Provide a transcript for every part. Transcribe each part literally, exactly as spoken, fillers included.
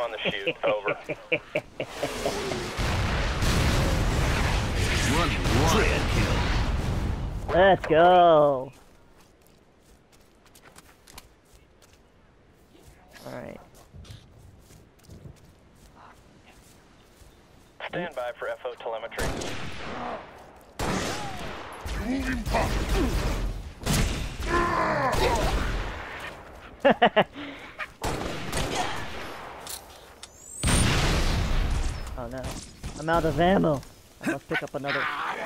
on the shoot. Over. Running wild kill. Let's go. Alright. Stand by for F O telemetry. Oh no. I'm out of ammo. I must pick up another.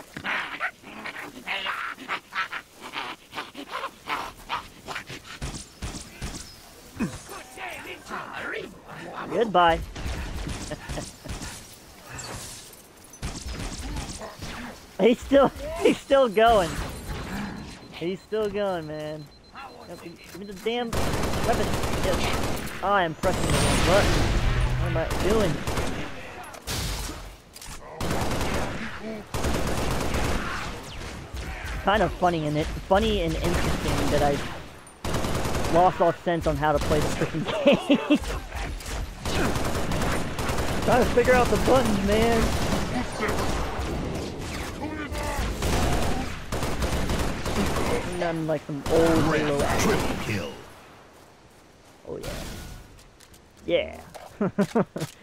Goodbye. he's still, he's still going. He's still going, man. Give me the damn weapon. Yes. Oh, I am pressing the wrong button. What am I doing? Kind of funny and it funny and interesting that I lost all sense on how to play the freaking game. Trying to figure out the buttons, man. I'm like some old Halo action. Triple kill. Oh yeah. Yeah.